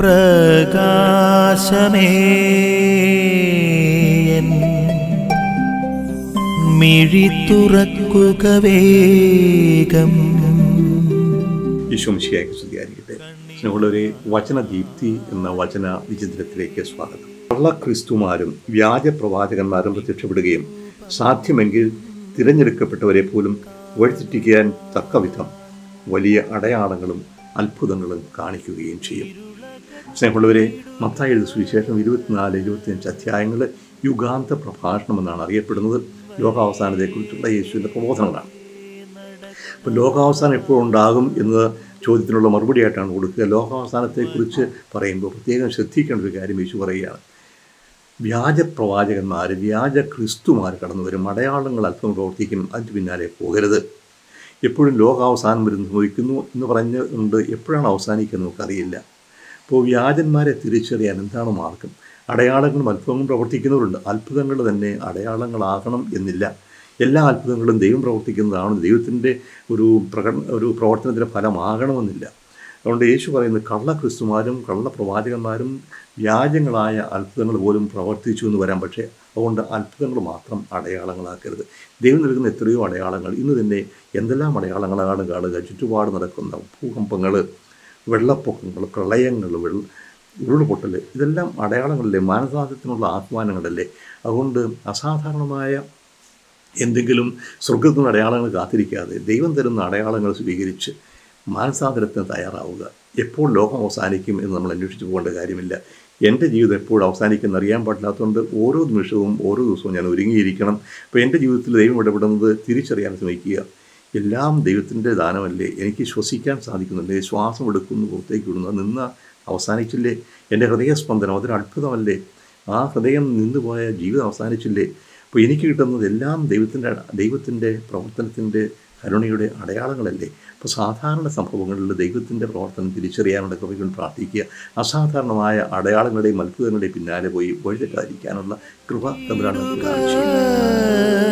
പ്രകാശമേ മിഴി തുറക്കുക വേഗം. ഈശോമിശിഹായ്ക്ക് സ്തുതിയായിരിക്കട്ടെ. സ്നേഹമുള്ളവരെ, വചനദീപ്തി എന്ന വചന വിചിന്തനത്തിലേക്ക് സ്വാഗതം. കള്ളക്രിസ്തുമാരും വ്യാജ പ്രവാചകന്മാരും പ്രത്യക്ഷപ്പെടുകയും സാധ്യമെങ്കിൽ തിരഞ്ഞെടുക്കപ്പെട്ടവരെ പോലും വഴിതെറ്റിക്കാൻ തക്കവിധം വലിയ അടയാളങ്ങളും അത്ഭുതങ്ങളും കാണിക്കുകയും ചെയ്യും. സ്നേഹമുള്ളവരെ, മത്തായി എഴുതിയ സുവിശേഷം 24-25 അധ്യായങ്ങൾ യുഗാന്ത പ്രഭാഷണം എന്നാണ് അറിയപ്പെടുന്നത്. ലോകാവസാനത്തെക്കുറിച്ചുള്ള യേശുവിൻ്റെ പ്രബോധനങ്ങളാണ്. അപ്പോൾ ലോകാവസാനം എപ്പോഴുണ്ടാകും എന്ന ചോദ്യത്തിനുള്ള മറുപടിയായിട്ടാണ് കൊടുക്കുക. ലോകാവസാനത്തെക്കുറിച്ച് പറയുമ്പോൾ പ്രത്യേകം ശ്രദ്ധിക്കേണ്ട ഒരു കാര്യം യേശു പറയുകയാണ്. വ്യാജ പ്രവാചകന്മാർ, വ്യാജ ക്രിസ്തുമാർ കടന്നു വരും, അടയാളങ്ങൾ അല്പം പ്രവർത്തിക്കും, അതിന് പിന്നാലെ പോകരുത്. എപ്പോഴും ലോകാവസാനം വരുന്നു സംഭവിക്കുന്നു എന്ന് പറഞ്ഞുകൊണ്ട് എപ്പോഴാണ് അവസാനിക്കുന്നത് നമുക്കറിയില്ല. അപ്പോൾ വ്യാജന്മാരെ തിരിച്ചറിയാൻ എന്താണ് മാർഗം? അടയാളങ്ങളും അത്ഭുതങ്ങളും പ്രവർത്തിക്കുന്നവരുണ്ട്. അത്ഭുതങ്ങൾ തന്നെ അടയാളങ്ങളാകണം എന്നില്ല. എല്ലാ അത്ഭുതങ്ങളും ദൈവം പ്രവർത്തിക്കുന്നതാണ്. ദൈവത്തിൻ്റെ ഒരു പ്രവർത്തനത്തിൻ്റെ ഫലമാകണമെന്നില്ല. അതുകൊണ്ട് യേശു പറയുന്നത് കള്ളക്രിസ്തുമാരും കള്ളപ്രവാചകന്മാരും വ്യാജങ്ങളായ അത്ഭുതങ്ങൾ പോലും പ്രവർത്തിച്ചു എന്ന് വരാം. പക്ഷേ അതുകൊണ്ട് അത്ഭുതങ്ങൾ മാത്രം അടയാളങ്ങളാക്കരുത്. ദൈവം നൽകുന്ന എത്രയോ അടയാളങ്ങൾ ഇന്ന് തന്നെ എന്തെല്ലാം അടയാളങ്ങളാണ് കാണുക. ചുറ്റുപാട് നടക്കുന്ന ഭൂകമ്പങ്ങൾ, വെള്ളപ്പൊക്കങ്ങൾ, പ്രളയങ്ങൾ, ഉരുൾപൊട്ടൽ, ഇതെല്ലാം അടയാളങ്ങളല്ലേ, മാനസാന്തരത്തിനുള്ള ആഹ്വാനങ്ങളല്ലേ. അതുകൊണ്ട് അസാധാരണമായ എന്തെങ്കിലും സ്വർഗത്തിൽ നിന്ന് അടയാളങ്ങൾ കാത്തിരിക്കാതെ ദൈവം തരുന്ന അടയാളങ്ങൾ സ്വീകരിച്ച് മാനസാന്തരത്തിന് തയ്യാറാവുക. എപ്പോൾ ലോകം അവസാനിക്കും എന്ന് നമ്മൾ അന്വേഷിച്ച് പോകേണ്ട കാര്യമില്ല. എൻ്റെ ജീവിതം എപ്പോഴും അവസാനിക്കുമെന്ന് അറിയാൻ പാടില്ലാത്തതുകൊണ്ട് ഓരോ നിമിഷവും ഓരോ ദിവസവും ഞാൻ ഒരുങ്ങിയിരിക്കണം. അപ്പോൾ എൻ്റെ ജീവിതത്തിൽ ദൈവം ഇടപെടുന്നത് തിരിച്ചറിയാൻ ശ്രമിക്കുക. എല്ലാം ദൈവത്തിൻ്റെ ദാനമല്ലേ. എനിക്ക് ശ്വസിക്കാൻ സാധിക്കുന്നുണ്ട്, ശ്വാസം എടുക്കുന്നു, പുറത്തേക്ക് വിടുന്നു, നിന്ന് അവസാനിച്ചില്ലേ. എൻ്റെ ഹൃദയസ്പന്ദനം അതൊരു അത്ഭുതമല്ലേ. ആ ഹൃദയം നിന്നുപോയ ജീവിതം അവസാനിച്ചില്ലേ. അപ്പോൾ എനിക്ക് കിട്ടുന്നത് എല്ലാം ദൈവത്തിൻ്റെ പ്രവർത്തനത്തിൻ്റെ കരുണയുടെ അടയാളങ്ങളല്ലേ. അപ്പോൾ സാധാരണ സംഭവങ്ങളിൽ ദൈവത്തിൻ്റെ പ്രവർത്തനം തിരിച്ചറിയാനുള്ള കൃപകൾ പ്രാർത്ഥിക്കുക. അസാധാരണമായ അടയാളങ്ങളുടെയും അത്ഭുതങ്ങളുടെയും പിന്നാലെ പോയി വഴിതെറ്റാതിരിക്കാനുള്ള കൃപ തമ്പുരാൻ നമുക്ക് കാണിച്ചു.